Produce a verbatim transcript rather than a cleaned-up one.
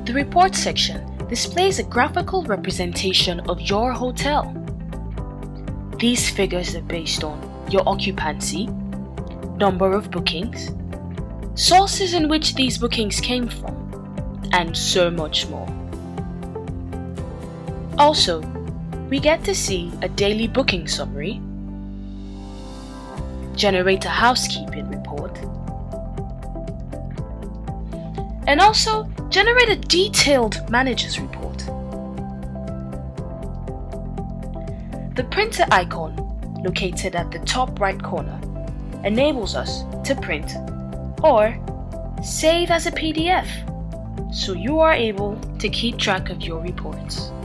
The report section displays a graphical representation of your hotel. These figures are based on your occupancy, number of bookings, sources in which these bookings came from, and so much more. Also, we get to see a daily booking summary, generate a housekeeping report, and also generate a detailed manager's report. The printer icon located at the top right corner enables us to print or save as a P D F, so you are able to keep track of your reports.